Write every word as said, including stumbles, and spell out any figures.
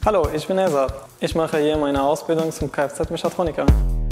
Hallo, ich bin Ezat. Ich mache hier meine Ausbildung zum Kfz-Mechatroniker.